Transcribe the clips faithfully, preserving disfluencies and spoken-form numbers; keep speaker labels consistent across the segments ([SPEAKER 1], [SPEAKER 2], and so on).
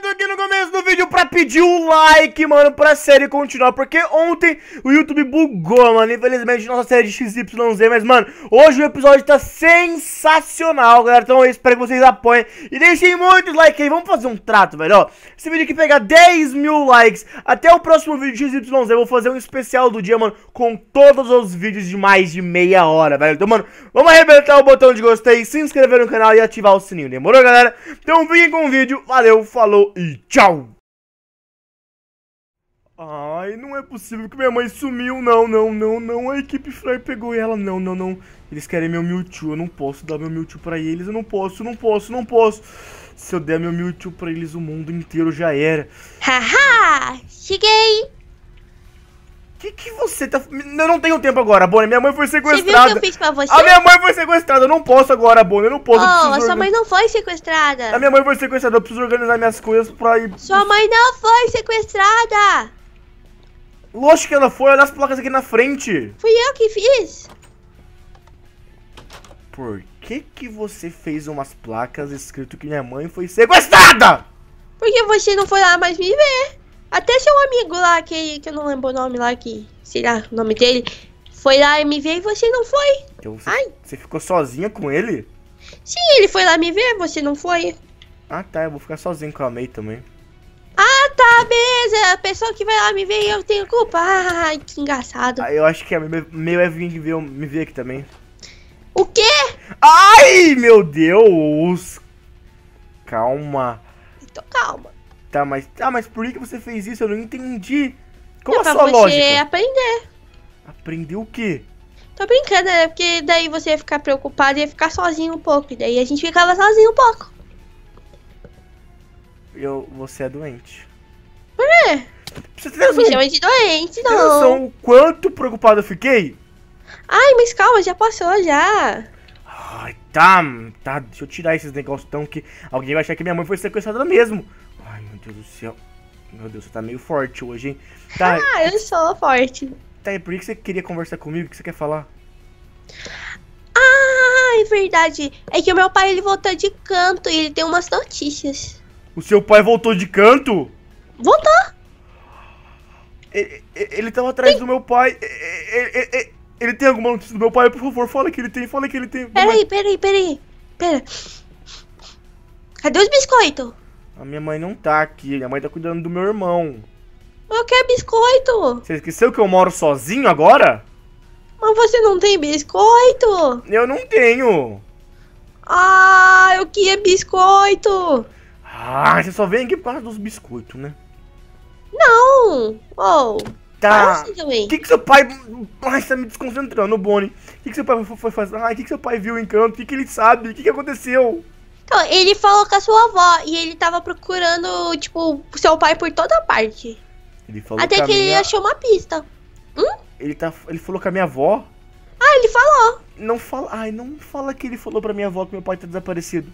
[SPEAKER 1] tô aqui no começo do vídeo pra pedir o like, mano, pra série continuar. Porque ontem o YouTube bugou, mano. Infelizmente, nossa série de X Y Z. Mas, mano, hoje o episódio tá sensacional, galera. Então eu espero que vocês apoiem e deixem muitos likes aí. Vamos fazer um trato, velho, ó. Esse vídeo aqui pegar dez mil likes. Até o próximo vídeo de X Y Z eu vou fazer um especial do dia, mano, com todos os vídeos de mais de meia hora, velho. Então, mano, vamos arrebentar o botão de gostei, se inscrever no canal e ativar o sininho. Demorou, galera? Então vem com o vídeo. Valeu, falou e tchau! Ai, não é possível que minha mãe sumiu. Não, não, não, não. A equipe Fry pegou ela. Não, não, não. Eles querem meu Mewtwo. Eu não posso dar meu Mewtwo pra eles. Eu não posso, não posso, não posso. Se eu der meu Mewtwo pra eles, o mundo inteiro já era.
[SPEAKER 2] Haha! Cheguei!
[SPEAKER 1] Que que você tá... Eu não tenho tempo agora, Bonnie. Minha mãe foi sequestrada.
[SPEAKER 2] Você viu o que eu fiz pra você?
[SPEAKER 1] A minha mãe foi sequestrada. Eu não posso agora, Bonnie. Eu não posso.
[SPEAKER 2] Oh, a sua
[SPEAKER 1] organ...
[SPEAKER 2] mãe não foi sequestrada.
[SPEAKER 1] A minha mãe foi sequestrada. Eu preciso organizar minhas coisas pra ir...
[SPEAKER 2] Sua mãe não foi sequestrada.
[SPEAKER 1] Lógico que ela foi. Olha as placas aqui na frente.
[SPEAKER 2] Fui eu que fiz.
[SPEAKER 1] Por que que você fez umas placas escrito que minha mãe foi sequestrada?
[SPEAKER 2] Porque você não foi lá mais me ver. Até seu amigo lá, que, que eu não lembro o nome lá, que será o nome dele, foi lá e me ver e você não foi.
[SPEAKER 1] Então você,
[SPEAKER 2] Ai.
[SPEAKER 1] você ficou sozinha com ele?
[SPEAKER 2] Sim, ele foi lá me ver, você não foi.
[SPEAKER 1] Ah tá, eu vou ficar sozinho com a May também.
[SPEAKER 2] Ah tá, beleza. A pessoa que vai lá me ver e eu tenho culpa. Ai, que engraçado.
[SPEAKER 1] Ah, eu acho que a May vai vir ver, me ver aqui também.
[SPEAKER 2] O quê?
[SPEAKER 1] Ai, meu Deus. Calma.
[SPEAKER 2] Então calma.
[SPEAKER 1] Tá, mas, tá, mas por que você fez isso? Eu não entendi. Qual
[SPEAKER 2] É
[SPEAKER 1] a
[SPEAKER 2] pra
[SPEAKER 1] sua
[SPEAKER 2] você
[SPEAKER 1] lógica?
[SPEAKER 2] aprender.
[SPEAKER 1] Aprender o quê?
[SPEAKER 2] Tô brincando, né? Porque daí você ia ficar preocupado e ia ficar sozinho um pouco. E daí a gente ficava sozinho um pouco.
[SPEAKER 1] Eu, você é doente.
[SPEAKER 2] Por quê?
[SPEAKER 1] Você tem
[SPEAKER 2] Não
[SPEAKER 1] noção,
[SPEAKER 2] me chama de doente,
[SPEAKER 1] tem noção
[SPEAKER 2] não.
[SPEAKER 1] o quanto preocupado eu fiquei?
[SPEAKER 2] Ai, mas calma, já passou já.
[SPEAKER 1] Ai, tá, tá, deixa eu tirar esses negócios tão que alguém vai achar que minha mãe foi sequestrada mesmo. Ai, meu Deus do céu. Meu Deus, você tá meio forte hoje, hein? Tá,
[SPEAKER 2] Ah, eu sou forte.
[SPEAKER 1] tá, e por que você queria conversar comigo? O que você quer falar?
[SPEAKER 2] Ah, é verdade. É que o meu pai, ele voltou de canto e ele tem umas notícias.
[SPEAKER 1] O seu pai voltou de canto?
[SPEAKER 2] Voltou?
[SPEAKER 1] Ele, ele tava atrás do meu pai. Ele, ele, ele tem alguma notícia do meu pai? Por favor, fala que ele tem, fala que ele tem.
[SPEAKER 2] Peraí, peraí, peraí. Pera. Cadê os biscoitos?
[SPEAKER 1] A minha mãe não tá aqui, minha mãe tá cuidando do meu irmão.
[SPEAKER 2] Eu quero biscoito.
[SPEAKER 1] Você esqueceu que eu moro sozinho agora?
[SPEAKER 2] Mas você não tem biscoito?
[SPEAKER 1] Eu não tenho.
[SPEAKER 2] Ah, eu queria biscoito.
[SPEAKER 1] Ah, você só vem aqui por causa dos biscoitos, né?
[SPEAKER 2] Não. Oh.
[SPEAKER 1] Tá.
[SPEAKER 2] Assim também.
[SPEAKER 1] O que que seu pai... Ai, você tá me desconcentrando, Bonnie. O que que seu pai foi fazer? Ai, o que que seu pai viu em canto? O que que ele sabe? O que que aconteceu?
[SPEAKER 2] Então, ele falou com a sua avó e ele tava procurando, tipo, seu pai por toda parte.
[SPEAKER 1] Ele falou
[SPEAKER 2] Até
[SPEAKER 1] com a
[SPEAKER 2] que ele
[SPEAKER 1] minha...
[SPEAKER 2] achou uma pista. Hum?
[SPEAKER 1] Ele, tá... ele falou com a minha avó?
[SPEAKER 2] Ah, ele falou.
[SPEAKER 1] Não fala... Ai, não fala que ele falou pra minha avó que meu pai tá desaparecido.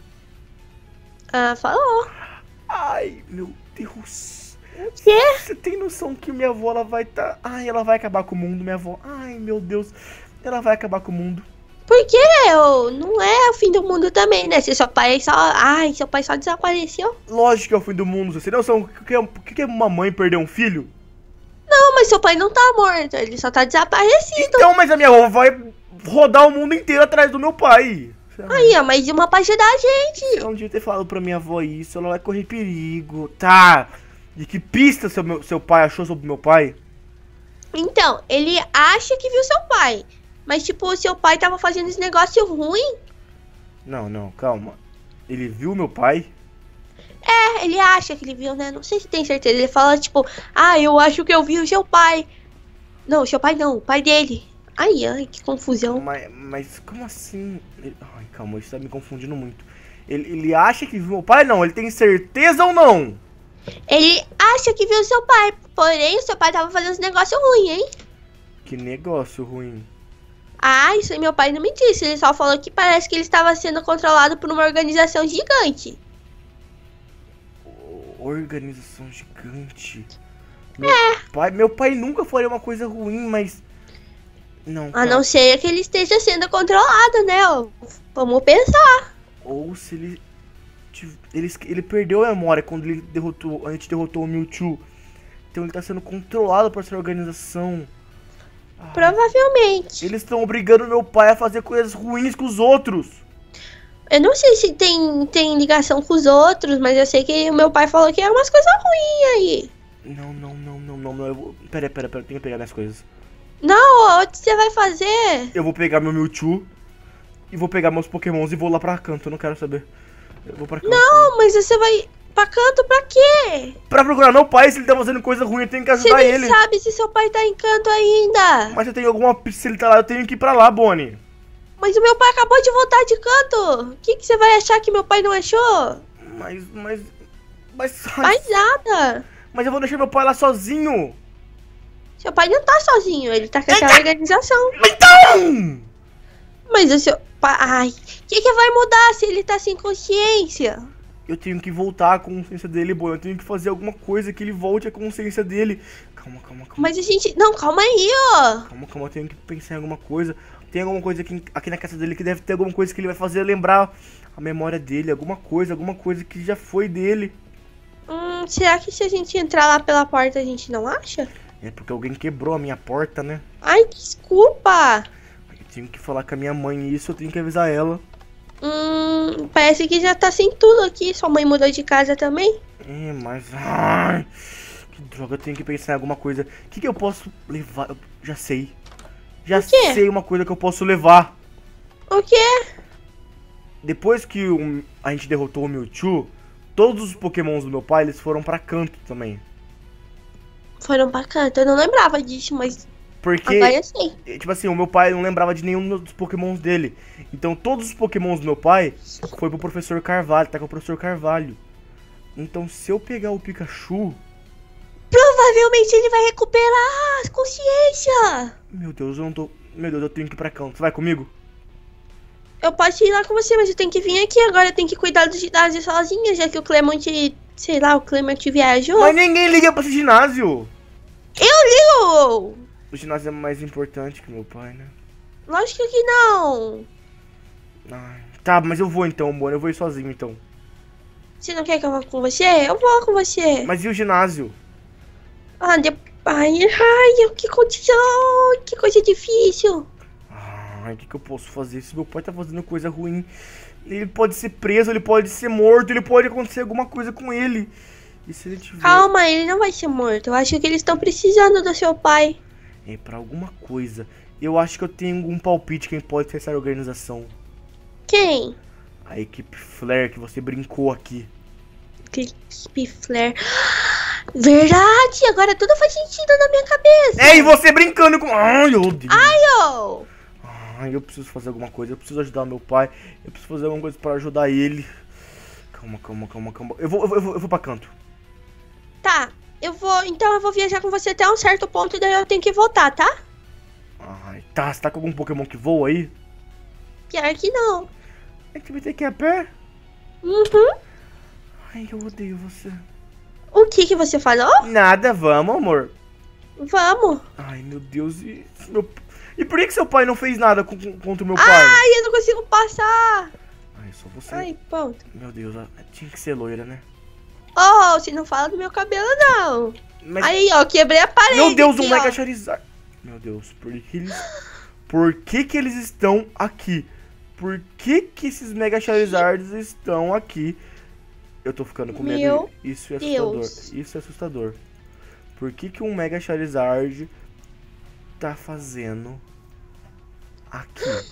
[SPEAKER 2] Ah, falou.
[SPEAKER 1] Ai, meu Deus.
[SPEAKER 2] O quê?
[SPEAKER 1] Você tem noção que minha avó, ela vai tá... Ai, ela vai acabar com o mundo, minha avó. Ai, meu Deus. Ela vai acabar com o mundo.
[SPEAKER 2] Por quê? Eu- Não é o fim do mundo também, né? Se seu pai só... Ai, seu pai só desapareceu.
[SPEAKER 1] Lógico que é o fim do mundo. Você tem noção o que é, o que é uma mãe perder um filho?
[SPEAKER 2] Não, mas seu pai não tá morto. Ele só tá desaparecido.
[SPEAKER 1] Então, mas a minha avó vai rodar o mundo inteiro atrás do meu pai.
[SPEAKER 2] Aí, ó, mais uma parte da gente.
[SPEAKER 1] Eu não devia ter falado pra minha avó isso. Ela vai correr perigo. Tá. De que pista seu, meu, seu pai achou sobre meu pai?
[SPEAKER 2] Então, ele acha que viu seu pai. Mas, tipo, seu pai tava fazendo esse negócio ruim.
[SPEAKER 1] Não, não, calma. Ele viu meu pai?
[SPEAKER 2] É, ele acha que ele viu, né? Não sei se tem certeza. Ele fala, tipo, ah, eu acho que eu vi o seu pai. Não, seu pai não, o pai dele. Ai, ai, que confusão.
[SPEAKER 1] Mas, mas como assim? Ele... Ai, calma, isso tá me confundindo muito. Ele, ele acha que viu meu pai? Não, ele tem certeza ou não?
[SPEAKER 2] Ele acha que viu o seu pai. Porém, o seu pai tava fazendo esse negócio ruim, hein?
[SPEAKER 1] Que negócio ruim.
[SPEAKER 2] Ah, isso aí meu pai não me disse. Ele só falou que parece que ele estava sendo controlado por uma organização gigante.
[SPEAKER 1] Organização gigante. Meu é. pai, meu pai nunca faria uma coisa ruim, mas não.
[SPEAKER 2] A
[SPEAKER 1] Cara.
[SPEAKER 2] não ser que ele esteja sendo controlado, né? Vamos pensar.
[SPEAKER 1] Ou se ele gente, ele, ele perdeu a memória quando ele derrotou, a gente derrotou o Mewtwo. Então ele tá sendo controlado por essa organização. Ai,
[SPEAKER 2] Provavelmente.
[SPEAKER 1] eles estão obrigando meu pai a fazer coisas ruins com os outros.
[SPEAKER 2] Eu não sei se tem, tem ligação com os outros, mas eu sei que o meu pai falou que é umas coisas ruins aí.
[SPEAKER 1] Não, não, não, não, não, não. Eu vou... Pera, pera, pera, eu tenho que pegar minhas coisas.
[SPEAKER 2] Não, o que você vai fazer?
[SPEAKER 1] Eu vou pegar meu Mewtwo e vou pegar meus pokémons e vou lá pra canto, eu não quero saber. Eu vou pra canto.
[SPEAKER 2] Não, mas você vai pra canto pra quê?
[SPEAKER 1] Pra procurar meu pai, se ele tá fazendo coisa ruim, eu tenho que
[SPEAKER 2] Você
[SPEAKER 1] ajudar
[SPEAKER 2] nem
[SPEAKER 1] ele.
[SPEAKER 2] sabe se seu pai tá em canto ainda.
[SPEAKER 1] Mas eu tenho alguma pista, se ele tá lá, eu tenho que ir pra lá, Bonnie.
[SPEAKER 2] Mas o meu pai acabou de voltar de canto. O que, que você vai achar que meu pai não achou?
[SPEAKER 1] Mas, mas... Mas...
[SPEAKER 2] Faz nada.
[SPEAKER 1] Mas eu vou deixar meu pai lá sozinho.
[SPEAKER 2] Seu pai não tá sozinho, ele tá com aquela organização.
[SPEAKER 1] Então!
[SPEAKER 2] Mas o seu pai... Ai, o que, que vai mudar se ele tá sem consciência?
[SPEAKER 1] Eu tenho que voltar à consciência dele, Bonnie. Eu tenho que fazer alguma coisa que ele volte à consciência dele. Calma, calma, calma.
[SPEAKER 2] Mas a gente... Não, calma aí, ó.
[SPEAKER 1] Calma, calma, eu tenho que pensar em alguma coisa. Tem alguma coisa aqui, aqui na casa dele que deve ter alguma coisa que ele vai fazer lembrar a memória dele. Alguma coisa, alguma coisa que já foi dele.
[SPEAKER 2] Hum, será que se a gente entrar lá pela porta a gente não acha?
[SPEAKER 1] É porque alguém quebrou a minha porta, né?
[SPEAKER 2] Ai, desculpa.
[SPEAKER 1] Eu tenho que falar com a minha mãe isso, eu tenho que avisar ela.
[SPEAKER 2] Hum, parece que já tá sem tudo aqui. Sua mãe mudou de casa também?
[SPEAKER 1] É, mas... Ai, que droga, eu tenho que pensar em alguma coisa. O que, que eu posso levar? Eu já sei. Já
[SPEAKER 2] O quê?
[SPEAKER 1] sei uma coisa que eu posso levar.
[SPEAKER 2] O quê?
[SPEAKER 1] Depois que o- a gente derrotou o Mewtwo, todos os pokémons do meu pai, eles foram pra canto também.
[SPEAKER 2] Foram pra canto. Eu não lembrava disso, mas
[SPEAKER 1] Porque,
[SPEAKER 2] agora eu sei.
[SPEAKER 1] tipo assim, o meu pai não lembrava de nenhum dos pokémons dele. Então todos os pokémons do meu pai foi pro professor Carvalho, tá com o professor Carvalho. Então se eu pegar o Pikachu...
[SPEAKER 2] Provavelmente ele vai recuperar a consciência.
[SPEAKER 1] Meu Deus, eu não tô... Meu Deus, eu tenho que ir pra canto. Você vai comigo?
[SPEAKER 2] Eu posso ir lá com você, mas eu tenho que vir aqui. Agora eu tenho que cuidar do ginásio sozinha, já que o Clement, sei lá, o Clement viajou.
[SPEAKER 1] Mas ninguém liga pra esse ginásio.
[SPEAKER 2] Eu ligo!
[SPEAKER 1] O ginásio é mais importante que meu pai, né?
[SPEAKER 2] Lógico que não.
[SPEAKER 1] Ai, tá, mas eu vou então, Bonnie. Eu vou ir sozinho então.
[SPEAKER 2] Você não quer que eu vá com você? Eu vou com você.
[SPEAKER 1] Mas e o ginásio?
[SPEAKER 2] Ah, de... ai, ai, que condição, que coisa difícil.
[SPEAKER 1] Ai, o que, que eu posso fazer? Se meu pai tá fazendo coisa ruim, ele pode ser preso, ele pode ser morto, ele pode acontecer alguma coisa com ele. E se ele tiver...
[SPEAKER 2] Calma, ele não vai ser morto. Eu acho que eles estão precisando do seu pai.
[SPEAKER 1] É, pra alguma coisa. Eu acho que eu tenho um palpite quem pode ser essa organização.
[SPEAKER 2] Quem?
[SPEAKER 1] A equipe Flare que você brincou aqui.
[SPEAKER 2] Equipe Flare. Verdade, agora tudo faz sentido na minha cabeça.
[SPEAKER 1] É, e você brincando com... Ai, eu odeio.
[SPEAKER 2] Ai, ô.
[SPEAKER 1] Ai, eu preciso fazer alguma coisa, eu preciso ajudar meu pai. Eu preciso fazer alguma coisa pra ajudar ele. Calma, calma, calma, calma. Eu vou, eu vou, eu vou, eu vou pra canto.
[SPEAKER 2] Tá, eu vou, então eu vou viajar com você até um certo ponto e daí eu tenho que voltar, tá?
[SPEAKER 1] Ai, tá, você tá com algum Pokémon que voa aí?
[SPEAKER 2] Pior que não.
[SPEAKER 1] A gente vai ter que ir a pé?
[SPEAKER 2] Uhum.
[SPEAKER 1] Ai, eu odeio você.
[SPEAKER 2] O que que você falou?
[SPEAKER 1] Nada, vamos, amor.
[SPEAKER 2] Vamos.
[SPEAKER 1] Ai, meu Deus, e, meu... e por que, que seu pai não fez nada com, com- contra o meu pai?
[SPEAKER 2] Ai, eu não consigo passar.
[SPEAKER 1] Ai, só você.
[SPEAKER 2] Ai, ponto.
[SPEAKER 1] Meu Deus, ela tinha que ser loira, né?
[SPEAKER 2] Oh, você não fala do meu cabelo, não.
[SPEAKER 1] Mas,
[SPEAKER 2] Aí, ó, quebrei a parede.
[SPEAKER 1] meu Deus, um
[SPEAKER 2] aqui,
[SPEAKER 1] Mega
[SPEAKER 2] ó.
[SPEAKER 1] Charizard. Meu Deus, por que eles... Por que que eles estão aqui? Por que que esses Mega Charizards estão aqui? Eu tô ficando com medo.
[SPEAKER 2] Meu
[SPEAKER 1] Isso é assustador.
[SPEAKER 2] Deus.
[SPEAKER 1] Isso é assustador. Por que que um Mega Charizard tá fazendo aqui?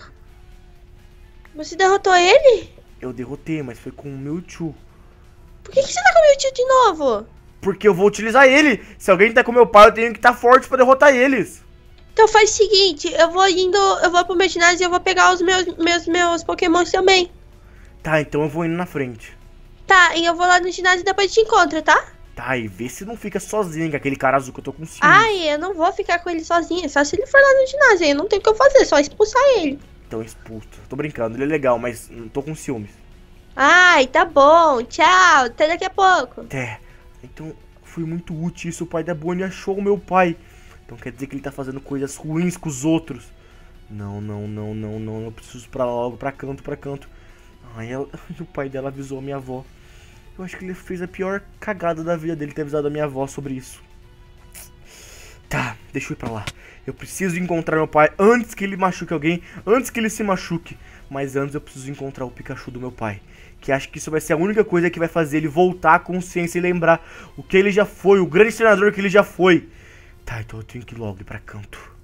[SPEAKER 2] Você derrotou ele?
[SPEAKER 1] Eu derrotei, mas foi com o Mewtwo.
[SPEAKER 2] Por que, que você tá com o meu tio de novo?
[SPEAKER 1] Porque eu vou utilizar ele. Se alguém tá com meu pai, eu tenho que estar forte pra derrotar eles.
[SPEAKER 2] Então faz o seguinte, eu vou indo, eu vou pro meu ginásio e eu vou pegar os meus, meus, meus pokémons também.
[SPEAKER 1] Tá, então eu vou indo na frente.
[SPEAKER 2] Tá, e eu vou lá no ginásio e depois te encontro, tá?
[SPEAKER 1] Tá, e vê se não fica sozinho com aquele cara azul que eu tô com ciúmes.
[SPEAKER 2] Ai, eu não vou ficar com ele sozinha, só se ele for lá no ginásio, aí eu não tenho o que eu fazer, só expulsar ele.
[SPEAKER 1] Então expulso. Tô brincando, ele é legal, mas não tô com ciúmes.
[SPEAKER 2] Ai, tá bom, tchau, até daqui a pouco.
[SPEAKER 1] Até. Então foi muito útil isso. O pai da Bonnie achou o meu pai. Então quer dizer que ele tá fazendo coisas ruins com os outros. Não, não, não, não, não. Eu preciso pra logo, pra canto, pra canto. Ai, ela... o pai dela avisou a minha avó. Eu acho que ele fez a pior cagada da vida dele ter avisado a minha avó sobre isso. Tá, deixa eu ir pra lá. Eu preciso encontrar meu pai antes que ele machuque alguém, antes que ele se machuque. Mas antes eu preciso encontrar o Pikachu do meu pai, que acho que isso vai ser a única coisa que vai fazer ele voltar à consciência e lembrar o que ele já foi, o grande treinador que ele já foi. Tá, então eu tenho que ir logo ir pra canto.